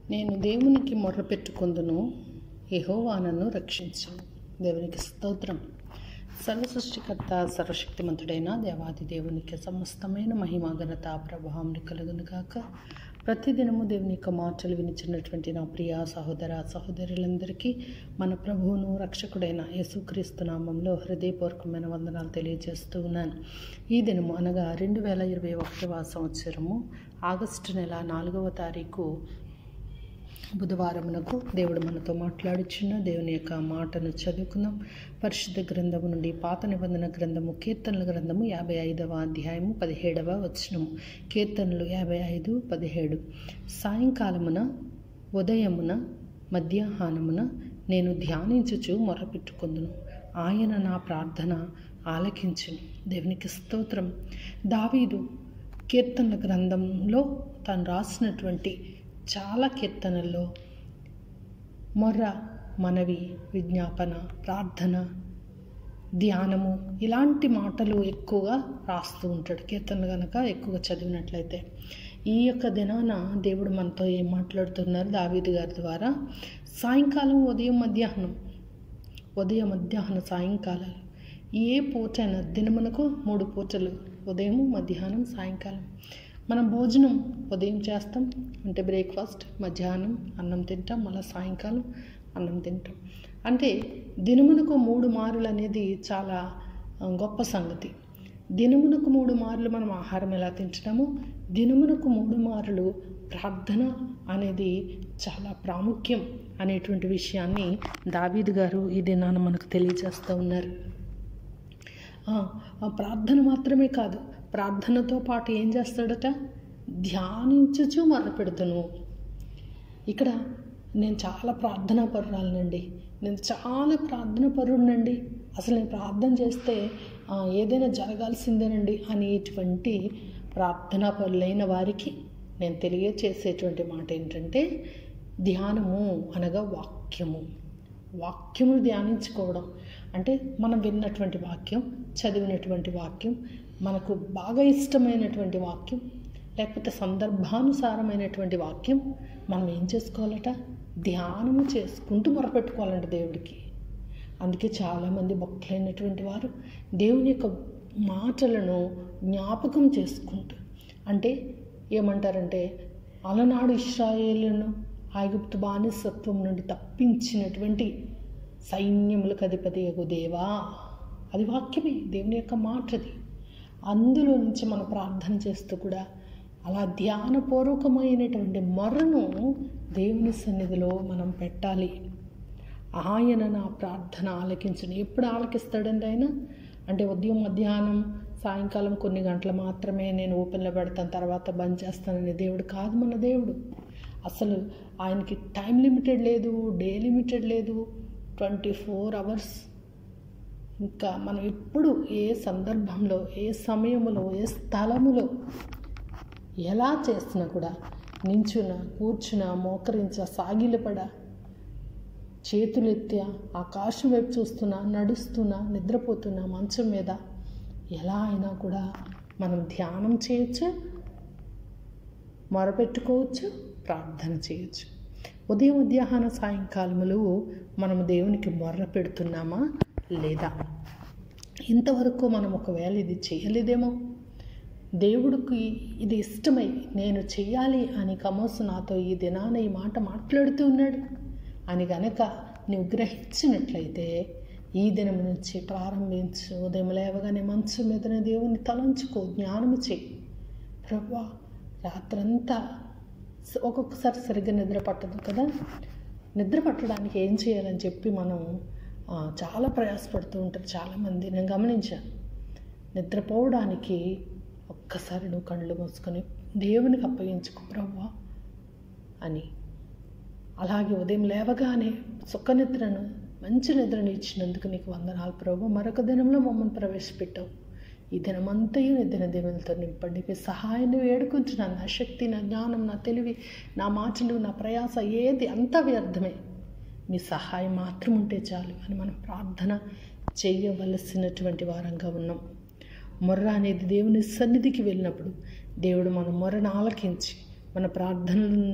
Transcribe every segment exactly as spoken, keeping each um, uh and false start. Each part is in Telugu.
నేను దేవునికి మొర్ర పెట్టుకొందును, యెహోవా నన్ను రక్షించును. దేవునికి స్తోత్రం. సర్వ సృష్టికర్త సర్వశక్తిమంతుడైన దేవాది దేవునికి సమస్తమైన మహిమ ఘనత ప్రభావం కలుగును గాక. ప్రతిదినము దేవుని యొక్క మాటలు వినిచినటువంటి నా ప్రియ సహోదర సహోదరులందరికీ మన ప్రభువును రక్షకుడైన యేసుక్రీస్తు నామంలో హృదయపూర్వకమైన వందనాలు తెలియజేస్తూ ఉన్నాను. ఈ దినము అనగా రెండు వేల ఇరవై ఒకటవ సంవత్సరము ఆగస్టు నెల నాలుగవ తారీఖు బుధవారమునకు దేవుడు మనతో మాట్లాడుచున్న దేవుని యొక్క మాటను చదువుకుందాం. పరిశుద్ధ గ్రంథము నుండి పాత నిబంధన గ్రంథము కీర్తనల గ్రంథము యాభై ఐదవ అధ్యాయము పదిహేడవ వచనము. కీర్తనలు యాభై ఐదు పదిహేడు. సాయంకాలమున ఉదయమున మధ్యాహ్నమున నేను ధ్యానించుచు మొరపెట్టుకొందును, ఆయన నా ప్రార్థన ఆలకించును. దేవునికి స్తోత్రం. దావీదు కీర్తనల గ్రంథంలో తాను రాసినటువంటి చాలా కీర్తనల్లో మొర్ర, మనవి, విజ్ఞాపన, ప్రార్థన, ధ్యానము ఇలాంటి మాటలు ఎక్కువగా రాస్తూ ఉంటాడు కీర్తనలు కనుక ఎక్కువగా చదివినట్లయితే. ఈ యొక్క దినాన దేవుడు మనతో ఏం మాట్లాడుతున్నారు దావీదు గారి ద్వారా? సాయంకాలం, ఉదయం, మధ్యాహ్నం, ఉదయం, మధ్యాహ్నం, సాయంకాలాలు ఏ పూటైనా దినమునకు మూడు పూటలు, ఉదయం, మధ్యాహ్నం, సాయంకాలం. మనం భోజనం ఉదయం చేస్తాం అంటే బ్రేక్ఫాస్ట్, మధ్యాహ్నం అన్నం తింటాం, మళ్ళీ సాయంకాలం అన్నం తింటాం. అంటే దినమునకు మూడు మారులు అనేది చాలా గొప్ప సంగతి. దినమునకు మూడు మార్లు మనం ఆహారం ఎలా తింటున్నామో దినమునకు మూడు మార్లు ప్రార్థన అనేది చాలా ప్రాముఖ్యం అనేటువంటి విషయాన్ని దావీదు గారు ఈ దినాన మనకు తెలియజేస్తూ ఉన్నారు. ప్రార్థన మాత్రమే కాదు, ప్రార్థనతో పాటు ఏం చేస్తాడట? ధ్యానించుచు మొరపెడుతును. ఇక్కడ నేను చాలా ప్రార్థనా పరురాలనండి, నేను చాలా ప్రార్థన పరుడినండి, అసలు నేను ప్రార్థన చేస్తే ఏదైనా జరగాల్సిందేనండి అనేటువంటి ప్రార్థనా పరులైన వారికి నేను తెలియచేసేటువంటి మాట ఏంటంటే ధ్యానము అనగా వాక్యము. వాక్యమును ధ్యానించుకోవడం అంటే మనం విన్నటువంటి వాక్యం, చదివినటువంటి వాక్యం, మనకు బాగా ఇష్టమైనటువంటి వాక్యం, లేకపోతే సందర్భానుసారమైనటువంటి వాక్యం మనం ఏం చేసుకోవాలట? ధ్యానము చేసుకుంటూ మొరపెట్టుకోవాలంట దేవుడికి. అందుకే చాలామంది భక్తులైనటువంటి వారు దేవుని యొక్క మాటలను జ్ఞాపకం చేసుకుంటూ, అంటే ఏమంటారంటే అలనాడు ఇశ్రాయేలును ఐగుప్తు బానిసత్వం నుండి తప్పించినటువంటి సైన్యములకు అధిపతి యగు దేవా, అది వాక్యమే, దేవుని యొక్క మాటది. అందులో నుంచి మనం ప్రార్థన చేస్తూ కూడా అలా ధ్యానపూర్వకమైనటువంటి మొరను దేవుని సన్నిధిలో మనం పెట్టాలి. ఆయన నా ప్రార్థన ఆలకించును. ఎప్పుడు ఆలకిస్తాడండి ఆయన? అంటే ఉదయం, మధ్యాహ్నం, సాయంకాలం కొన్ని గంటలు మాత్రమే నేను ఓపెన్లో పెడతాను, తర్వాత బంద్ చేస్తానని దేవుడు కాదు మన దేవుడు. అసలు ఆయనకి టైం లిమిటెడ్ లేదు, డే లిమిటెడ్ లేదు, ట్వంటీ ఫోర్ అవర్స్. ఇంకా మనం ఎప్పుడు ఏ సందర్భంలో, ఏ సమయంలో, ఏ స్థలములో ఎలా చేసినా కూడా నించున, కూర్చున, మోకరించ, సాగిలపడ, చేతులెత్తి ఆకాశం వైపు చూస్తున్నా, నడుస్తున్నా, నిద్రపోతున్నా, మంచం మీద ఎలా అయినా కూడా మనం ధ్యానం చేయొచ్చు, మొరపెట్టుకోవచ్చు, ప్రార్థన చేయొచ్చు. ఉదయం, మధ్యాహ్న, సాయంకాలములు మనం దేవునికి మొర్ర పెడుతున్నామా లేదా? ఇంతవరకు మనం ఒకవేళ ఇది చేయలేదేమో, దేవుడికి ఇది ఇష్టమై నేను చెయ్యాలి అని కమోసు నాతో ఈ దినాన ఈ మాట మాట్లాడుతూ ఉన్నాడు అని గనక నువ్వు గ్రహించినట్లయితే ఈ దినం నుంచి ప్రారంభించు. ఉదయం లేవగానే మంచం మీదనే దేవుని తలంచుకో, జ్ఞానము చేయి. ప్రభువా, రాత్రంతా ఒక్కొక్కసారి సరిగ్గా నిద్ర పట్టదు కదా, నిద్ర పట్టడానికి ఏం చేయాలని చెప్పి మనం చాలా ప్రయాసపడుతూ ఉంటారు చాలామంది. నేను గమనించాను. నిద్రపోవడానికి ఒక్కసారి నువ్వు కళ్ళు మూసుకొని దేవునికి అప్పగించుకో ప్రభువా అని. అలాగే ఉదయం లేవగానే సుఖ నిద్రను, మంచి నిద్రను ఇచ్చినందుకు నీకు వందనాలు ప్రభువా, మరొక దినంలో మమ్మల్ని ప్రవేశపెట్టావు, ఈ దినమంతయు నీ దిన దేవులతో నింపండి. మీ సహాయాన్ని వేడుకుంటున్నాను. నా శక్తి, నా జ్ఞానం, నా తెలివి, నా మాటలు, నా ప్రయాస ఏది అంతా వ్యర్థమే, మీ సహాయం మాత్రం ఉంటే చాలు అని మనం ప్రార్థన చేయవలసినటువంటి వారంగా ఉన్నాం. మొర్ర అనేది దేవుని సన్నిధికి వెళ్ళినప్పుడు దేవుడు మన మొర్రను ఆలకించి మన ప్రార్థనలను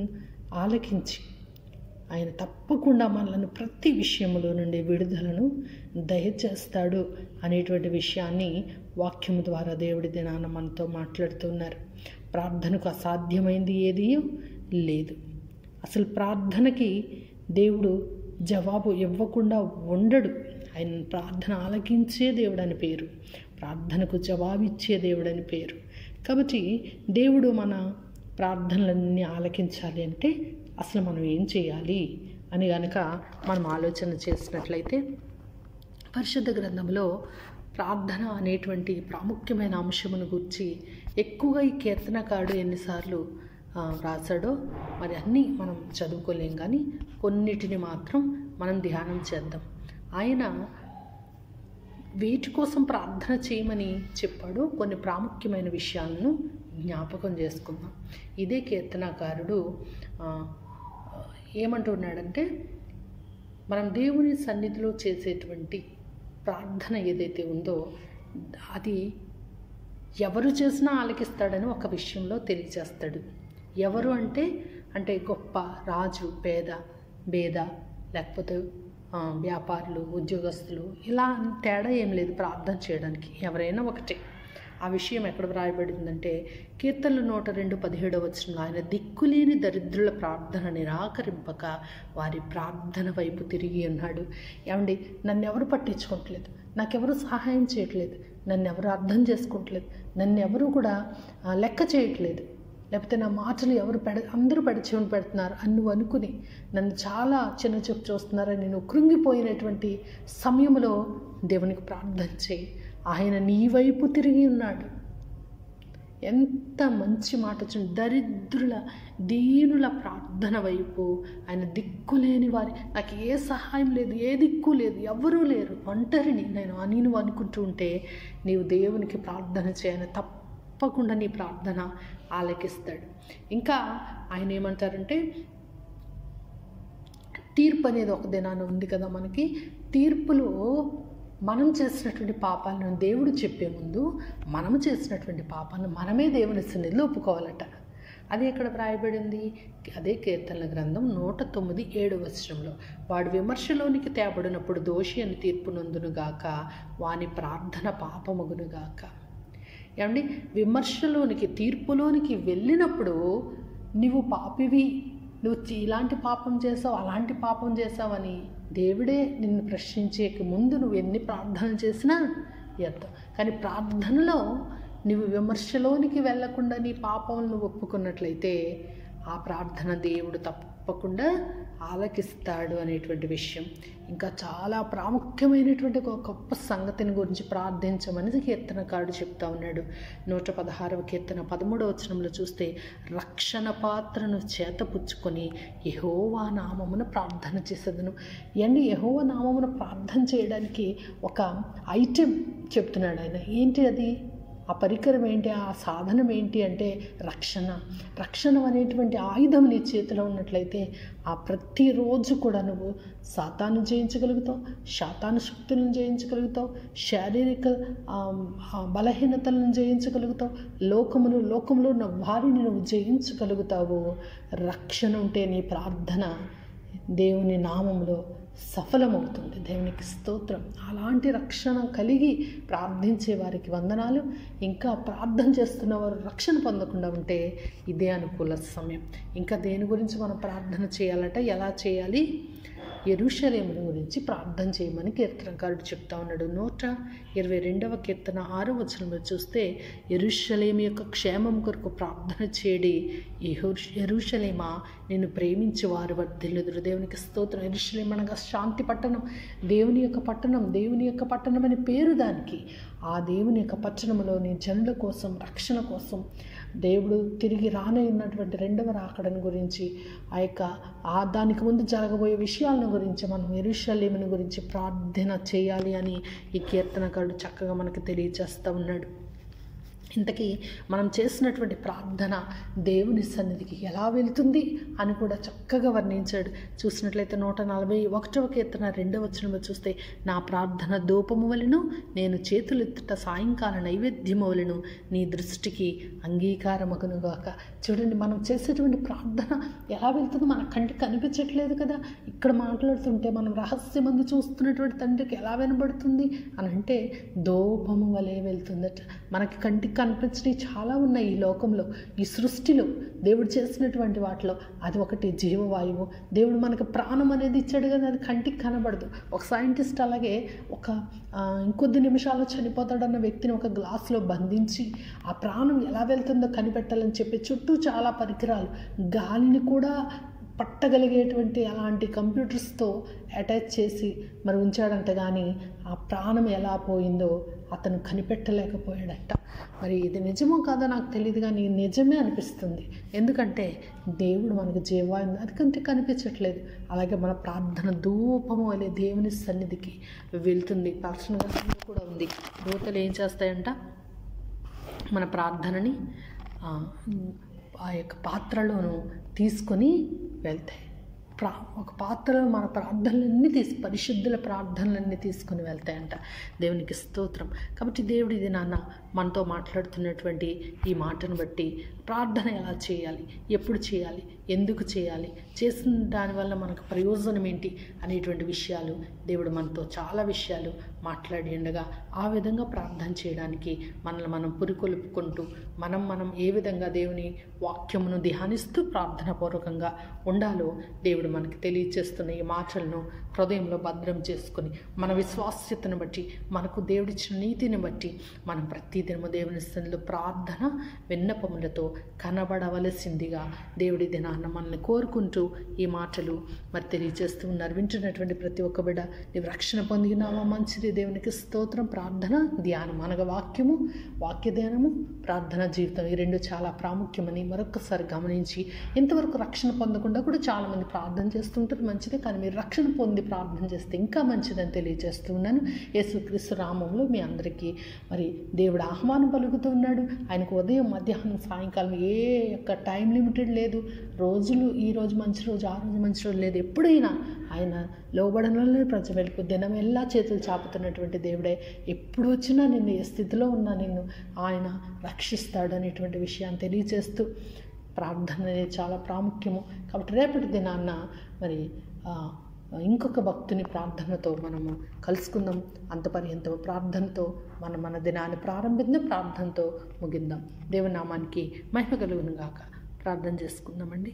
ఆలకించి ఆయన తప్పకుండా మనల్ని ప్రతి విషయంలో నుండి విడుదలను దయచేస్తాడు అనేటువంటి విషయాన్ని వాక్యము ద్వారా దేవుడి దినాన మనతో మాట్లాడుతున్నారు. ప్రార్థనకు అసాధ్యమైంది ఏదీ లేదు. అసలు ప్రార్థనకి దేవుడు జవాబు ఇవ్వకుండా ఉండడు. ఆయన ప్రార్థన ఆలకించే దేవుడు అని పేరు, ప్రార్థనకు జవాబిచ్చే దేవుడు అని పేరు. కాబట్టి దేవుడు మన ప్రార్థనలన్నీ ఆలకించాలి అంటే అసలు మనం ఏం చేయాలి అని కనుక మనం ఆలోచన చేసినట్లయితే, పరిశుద్ధ గ్రంథంలో ప్రార్థన అనేటువంటి ప్రాముఖ్యమైన అంశమును గురించి ఎక్కువగా ఈ కీర్తనకారుడు ఎన్నిసార్లు రాశాడో మరి అన్నీ మనం చదువుకోలేం, కానీ కొన్నిటిని మాత్రం మనం ధ్యానం చేద్దాం. ఆయన వీటి కోసం ప్రార్థన చేయమని చెప్పాడు. కొన్ని ప్రాముఖ్యమైన విషయాలను జ్ఞాపకం చేసుకుందాం. ఇదే కీర్తనకారుడు ఏమంటున్నాడంటే, మనం దేవుని సన్నిధిలో చేసేటువంటి ప్రార్థన ఏదైతే ఉందో అది ఎవరు చేసినా ఆలకిస్తాడని ఒక విషయంలో తెలియజేస్తాడు. ఎవరు అంటే అంటే గొప్ప, రాజు, పేద, భేద, లేకపోతే వ్యాపారులు, ఉద్యోగస్తులు, ఇలా తేడా ఏం లేదు ప్రార్థన చేయడానికి, ఎవరైనా ఒకటే. ఆ విషయం ఎక్కడ వ్రాయబడిందంటే కీర్తనలు నూట రెండు పదిహేడవ వచనంలో, ఆయన దిక్కులేని దరిద్రుల ప్రార్థన నిరాకరింపక వారి ప్రార్థన వైపు తిరిగి ఉన్నాడు. ఏమండి, నన్ను ఎవరు పట్టించుకోవట్లేదు, నాకెవరు సహాయం చేయట్లేదు, నన్ను ఎవరు అర్థం చేసుకోవట్లేదు, నన్ను ఎవరు కూడా లెక్క చేయట్లేదు, లేకపోతే నా మాటలు ఎవరు పెడ అందరూ పెడచెవిని పెడుతున్నారు అని నువ్వు అనుకుని నన్ను చాలా చిన్న చూపు చూస్తున్నారని నేను కృంగిపోయినటువంటి సమయంలో దేవునికి ప్రార్థన చేయి. ఆయన నీ వైపు తిరిగి ఉన్నాడు. ఎంత మంచి మాట చూడండి. దరిద్రుల, దీనుల ప్రార్థన వైపు, ఆయన దిక్కులేని వారి, నాకు ఏ సహాయం లేదు, ఏ దిక్కు లేదు, ఎవరూ లేరు, ఒంటరిని నేను అని నువ్వు అనుకుంటూ ఉంటే నీవు దేవునికి ప్రార్థన చేయని తప్పకుండా నీ ప్రార్థన ఆలకిస్తాడు. ఇంకా ఆయన ఏమంటారంటే, తీర్పు అనేది ఒక దినాన ఉంది కదా మనకి. తీర్పులో మనం చేసినటువంటి పాపాలను దేవుడు చెప్పే ముందు మనము చేసినటువంటి పాపాలను మనమే దేవుని సన్నిధిలో ఒప్పుకోవాలట. అది ఎక్కడ వ్రాయబడింది? అదే కీర్తనల గ్రంథం నూట తొమ్మిది ఏడు వచనంలో, వాడు విమర్శలోనికి తేబడినప్పుడు దోషి అని తీర్పు నొందునుగాక, వాని ప్రార్థన పాపమగునుగాక. ఏమండి, విమర్శలోనికి, తీర్పులోనికి వెళ్ళినప్పుడు నువ్వు పాపివి, నువ్వు ఇలాంటి పాపం చేసావు, అలాంటి పాపం చేసావని దేవుడే నిన్ను ప్రశ్నించే ముందు నువ్వు ఎన్ని ప్రార్థనలు చేసినా వ్యర్థం. కానీ ప్రార్థనలో నువ్వు విమర్శలోనికి వెళ్లకుండా నీ పాపం నువ్వు ఒప్పుకున్నట్లయితే ఆ ప్రార్థన దేవుడు తప్పకుండా ఆలకిస్తాడు అనేటువంటి విషయం. ఇంకా చాలా ప్రాముఖ్యమైనటువంటి ఒక గొప్ప సంగతిని గురించి ప్రార్థించమని కీర్తనకారుడు చెప్తా ఉన్నాడు. నూట పదహారవ కీర్తన పదమూడవ వచనంలో చూస్తే, రక్షణ పాత్రను చేతపుచ్చుకొని యెహోవా నామమున ప్రార్థన చేసేదను. ఇవన్నీ యెహోవా నామమున ప్రార్థన చేయడానికి ఒక ఐటెం చెప్తున్నాడు ఆయన. ఏంటి అది? ఆ పరికరం ఏంటి? ఆ సాధనం ఏంటి అంటే రక్షణ. రక్షణ అనేటువంటి ఆయుధం నీ చేతిలో ఉన్నట్లయితే ఆ ప్రతిరోజు కూడా నువ్వు సాతాను జయించగలుగుతావు, శాతాను శక్తులను జయించగలుగుతావు, శారీరక బలహీనతలను జయించగలుగుతావు, లోకమును లోకంలో ఉన్న వారిని నువ్వు జయించగలుగుతావు. రక్షణ ఉంటే నీ ప్రార్థన దేవుని నామములో సఫలమవుతుంది. దేవునికి స్తోత్రం. అలాంటి రక్షణ కలిగి ప్రార్థించే వారికి వందనాలు. ఇంకా ప్రార్థన చేస్తున్న వారు రక్షణ పొందకుండా ఉంటే ఇదే అనుకూల సమయం. ఇంకా దేని గురించి మనం ప్రార్థన చేయాలంటే ఎలా చేయాలి? యెరూషలేమును గురించి ప్రార్థన చేయమని కీర్తనకారుడు చెప్తా ఉన్నాడు. నూట ఇరవై రెండవ కీర్తన ఆరో వచనంలో చూస్తే, యెరూషలేము యొక్క క్షేమం కొరకు ప్రార్థన చేయడి, యెరూషలేమా నిన్ను ప్రేమించి వారు వర్ధిల్లుదురు. దేవునికి స్తోత్రం. యెరూషలేము అనగా శాంతి పట్టణం, దేవుని యొక్క పట్టణం, దేవుని యొక్క పట్టణం అని పేరు దానికి. ఆ దేవుని యొక్క పట్టణంలోని జనుల కోసం, రక్షణ కోసం దేవుడు తిరిగి రానయ్యున్నటువంటి రెండవ రాకడను గురించి, ఆ యొక్క ఆ దానికి ముందు జరగబోయే విషయాలను గురించి మనం యెరూషలేమును గురించి ప్రార్థన చేయాలి అని ఈ కీర్తనకారుడు చక్కగా మనకు తెలియజేస్తూ ఉన్నాడు. ఇంతకీ మనం చేసినటువంటి ప్రార్థన దేవుని సన్నిధికి ఎలా వెళ్తుంది అని కూడా చక్కగా వర్ణించాడు. చూసినట్లయితే నూట నలభై ఒకటవ కీర్తన రెండవ వచనంలో చూస్తే, నా ప్రార్థన ధూపము వలెను, నేను చేతులెత్తుట సాయంకాల నైవేద్యము వలెను, నీ దృష్టికి అంగీకారమగునుగాక. చూడండి, మనం చేసేటువంటి ప్రార్థన ఎలా వెళ్తుందో మన కంటికి కనిపించట్లేదు కదా. ఇక్కడ మాట్లాడుతుంటే మనం రహస్యమందు చూస్తున్నటువంటి తండ్రికి ఎలా వినబడుతుంది అని అంటే ధూపము వలె వెళ్తుందట. మనకి కంటికి కనిపించినవి చాలా ఉన్నాయి ఈ లోకంలో, ఈ సృష్టిలో దేవుడు చేసినటువంటి వాటిలో. అది ఒకటి జీవవాయువు. దేవుడు మనకు ప్రాణం అనేది ఇచ్చాడు కానీ అది కంటికి కనబడదు. ఒక సైంటిస్ట్ అలాగే ఒక ఇంకొద్ది నిమిషాల్లో చనిపోతాడన్న వ్యక్తిని ఒక గ్లాసులో బంధించి ఆ ప్రాణం ఎలా వెళ్తుందో కనిపెట్టాలని చెప్పి చుట్టూ చాలా పరికరాలు, గాలిని కూడా పట్టగలిగేటువంటి అలాంటి కంప్యూటర్స్తో అటాచ్ చేసి మరి ఉంచాడంట. కానీ ఆ ప్రాణం ఎలా పోయిందో అతను కనిపెట్టలేకపోయాడట. మరి ఇది నిజమో కాదో నాకు తెలియదు కానీ నిజమే అనిపిస్తుంది. ఎందుకంటే దేవుడు మనకు జీవాయువు అది కంటే కనిపించట్లేదు. అలాగే మన ప్రార్థన ధూపము అనే దేవుని సన్నిధికి వెళ్తుంది. ప్రార్థన కూడా ఉంది. దూతలు ఏం చేస్తాయంట, మన ప్రార్థనని ఆ యొక్క పాత్రలోను తీసుకొని వెళ్తాయి. ప్రా ఒక పాత్రలో మన ప్రార్థనలన్నీ తీసి పరిశుద్ధుల ప్రార్థనలన్నీ తీసుకొని వెళ్తాయంట. దేవునికి స్తోత్రం. కాబట్టి దేవుడు ఇది నాన్న మనతో మాట్లాడుతున్నటువంటి ఈ మాటను బట్టి ప్రార్థన ఎలా చేయాలి, ఎప్పుడు చేయాలి, ఎందుకు చేయాలి, చేసిన దానివల్ల మనకు ప్రయోజనం ఏంటి అనేటువంటి విషయాలు దేవుడు మనతో చాలా విషయాలు మాట్లాడి ఉండగా ఆ విధంగా ప్రార్థన చేయడానికి మనల్ని మనం పురికొల్పుకుంటూ మనం మనం ఏ విధంగా దేవుని వాక్యమును ధ్యానిస్తూ ప్రార్థనాపూర్వకంగా ఉండాలో దేవుడు మనకి తెలియచేస్తున్న ఈ మాటలను హృదయంలో భద్రం చేసుకుని మన విశ్వాస్యతను బట్టి మనకు దేవుడిచ్చిన నీతిని బట్టి మనం ప్రతిదినము దేవుని సన్నిధిలో ప్రార్థన విన్నపములతో కనబడవలసిందిగా దేవుడి దినాన్న మనల్ని కోరుకుంటూ ఈ మాటలు మరి తెలియజేస్తూ ఉన్నారు. వింటున్నటువంటి ప్రతి ఒక్క బిడ్డ నీవు రక్షణ పొందినావా? మంచిది. దేవునికి స్తోత్రం. ప్రార్థన ధ్యానం అనగా వాక్యము, వాక్య ధ్యానము, ప్రార్థన జీవితం ఈ రెండు చాలా ప్రాముఖ్యమని మరొకసారి గమనించి, ఇంతవరకు రక్షణ పొందకుండా కూడా చాలామంది ప్రార్థన చేస్తుంటారు, మంచిదే. కానీ మీరు రక్షణ పొంది ప్రార్థన చేస్తే ఇంకా మంచిదని తెలియజేస్తూ ఉన్నాను. యేసుక్రీస్తు నామములో మీ అందరికీ మరి దేవుడు ఆహ్వానం పలుకుతూ ఉన్నాడు. ఆయనకు ఉదయం, మధ్యాహ్నం, సాయంకాలం ఏ యొక్క టైం లిమిటెడ్ లేదు. రోజులు ఈ రోజు మంచి రోజు, ఆ రోజు మంచి రోజు లేదు. ఎప్పుడైనా ఆయన లోబడంలోనే ప్రజ వెళ్ళిపో దినం ఎలా చేతులు చాపుతున్నటువంటి దేవుడే. ఎప్పుడు వచ్చినా నిన్ను ఏ స్థితిలో ఉన్నా నిన్ను ఆయన రక్షిస్తాడు అనేటువంటి విషయాన్ని తెలియజేస్తూ ప్రార్థన అనేది చాలా ప్రాముఖ్యము. కాబట్టి రేపటి దినాన్న మరి ఇంకొక భక్తుని ప్రార్థనతో మనము కలుసుకుందాం. అంతపర్యంతం ప్రార్థనతో మనం మన దినాన్ని ప్రారంభిద్దాం, ప్రార్థనతో ముగిందాం. దేవుని నామానికి మహిమ కలుగును గాక. ప్రార్థన చేసుకుందామండి.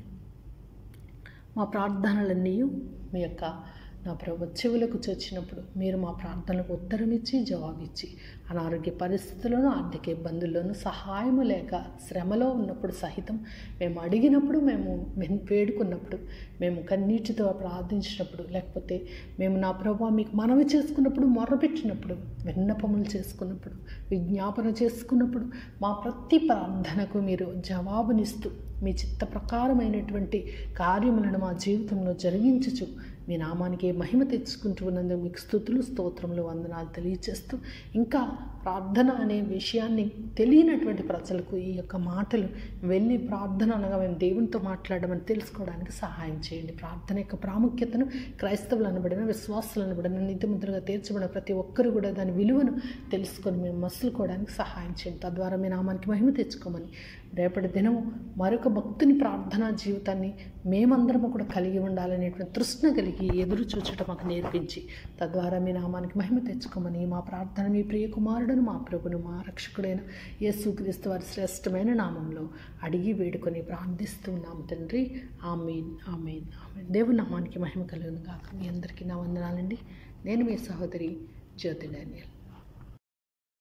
మా ప్రార్థనలన్నీ మీ యొక్క నా ప్రభు చెవులకు చొచ్చినప్పుడు మీరు మా ప్రార్థనలకు ఉత్తరం ఇచ్చి జవాబిచ్చి అనారోగ్య పరిస్థితుల్లోనూ, ఆర్థిక ఇబ్బందుల్లోనూ, సహాయము లేక శ్రమలో ఉన్నప్పుడు సహితం మేము అడిగినప్పుడు, మేము వేడుకున్నప్పుడు, మేము కన్నీటితో ప్రార్థించినప్పుడు, లేకపోతే మేము నా ప్రభు మీకు మనవి చేసుకున్నప్పుడు, మొర్రపెట్టినప్పుడు, విన్నపములు చేసుకున్నప్పుడు, విజ్ఞాపన చేసుకున్నప్పుడు మా ప్రతి ప్రార్థనకు మీరు జవాబునిస్తూ మీ చిత్త ప్రకారమైనటువంటి కార్యములను మా జీవితంలో జరిగించుచు మీ నామానికి మహిమ తెచ్చుకుంటూ ఉన్నందుకు మీకు స్తుతులు, స్తోత్రములు, వందనాలు తెలియచేస్తూ, ఇంకా ప్రార్థన అనే విషయాన్ని తెలియనటువంటి ప్రజలకు ఈ యొక్క మాటలు వెళ్ళి ప్రార్థన అనగా మేము దేవునితో మాట్లాడమని తెలుసుకోవడానికి సహాయం చేయండి. ప్రార్థన యొక్క ప్రాముఖ్యతను క్రైస్తవులు అనబడిన, విశ్వాసులు అనబడిన, నీతిమంతులుగా తీర్చబడిన ప్రతి ఒక్కరు కూడా దాని విలువను తెలుసుకొని మేము మసులుకోవడానికి సహాయం చేయండి. తద్వారా మీ నామానికి మహిమ తెచ్చుకోమని రేపటి దినము మరొక భక్తుని ప్రార్థనా జీవితాన్ని మేమందరము కూడా కలిగి ఉండాలనేటువంటి తృష్ణ కలిగి ఎదురు చూచటం మాకు నేర్పించి తద్వారా మీ నామానికి మహిమ తెచ్చుకోమని మా ప్రార్థన మీ ప్రియ కుమారుడును, మా ప్రభును, మా రక్షకుడైన యేసుక్రీస్తు వారి శ్రేష్టమైన నామంలో అడిగి వేడుకొని ప్రార్థిస్తున్నాము తండ్రి. ఆమేన్, ఆమేన్, ఆమేన్. దేవుని నామానికి మహిమ కలుగును గాక. మీ అందరికీ నా వందనాలండి. నేను మీ సహోదరి జ్యోతి డానియల్.